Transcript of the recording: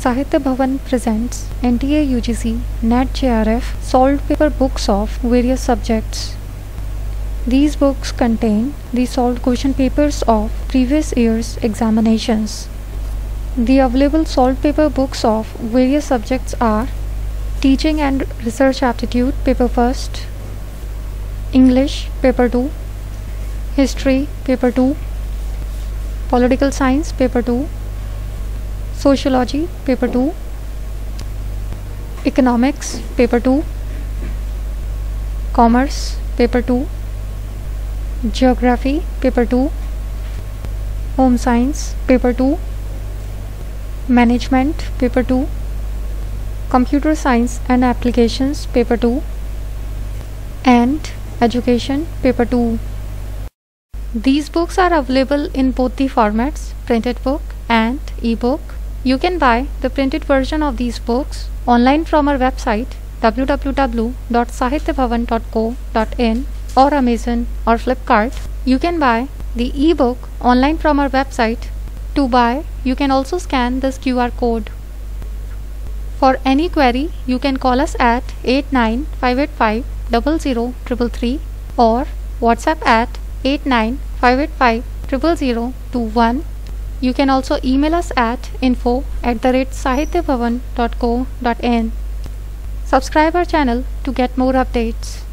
Sahitya Bhavan presents NTA UGC NET JRF solved paper books of various subjects. These books contain the solved question papers of previous year's examinations. The available solved paper books of various subjects are Teaching and Research Aptitude Paper 1st, English Paper 2, History Paper 2, Political Science Paper 2, Sociology Paper 2, Economics Paper 2, Commerce Paper 2, Geography Paper 2, Home Science Paper 2, Management Paper 2, Computer Science and Applications Paper 2, and Education Paper 2. These books are available in both the formats, printed book and e-book. You can buy the printed version of these books online from our website www.sahityabhavan.co.in or Amazon or Flipkart. You can buy the e-book online from our website. To buy, you can also scan this QR code. For any query, you can call us at 8958500333 or WhatsApp at 8958500021. You can also email us at info@sahityabhavan.co.in. Subscribe our channel to get more updates.